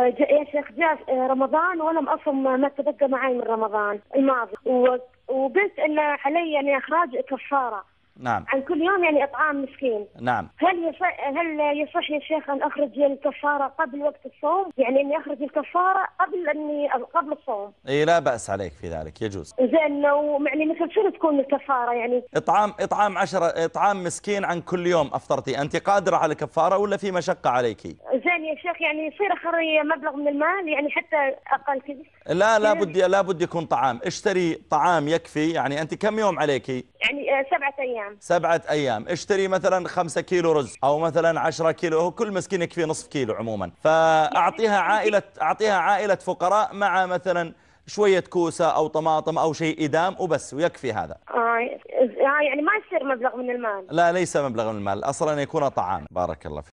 يا شيخ جاء رمضان ولم أصم ما تبقى معي من رمضان الماضي، وقلت أن علي يعني إخراج كفارة نعم. عن كل يوم يعني إطعام مسكين. نعم. هل يصح يا شيخ أن أخرج الكفارة قبل وقت الصوم؟ يعني إني أخرج الكفارة قبل الصوم؟ إيه لا بأس عليك في ذلك، يجوز. زين، يعني مثل شنو تكون الكفارة يعني؟ إطعام مسكين عن كل يوم أفطرتي، أنت قادرة على الكفارة ولا في مشقة عليك؟ زين يا شيخ، يعني يصير أخرج مبلغ من المال يعني حتى أقل كذا؟ لا، لا بد يكون طعام. اشتري طعام يكفي. يعني أنت كم يوم عليك؟ يعني 7 أيام. 7 أيام. اشتري مثلا 5 كيلو رز أو مثلا 10 كيلو، هو كل مسكين يكفي نصف كيلو عموما. أعطيها عائلة فقراء مع مثلا شوية كوسة أو طماطم أو شيء إدام وبس، ويكفي هذا. يعني ما يصير مبلغ من المال؟ لا، ليس مبلغ من المال أصلا، يكون طعام. بارك الله فيك.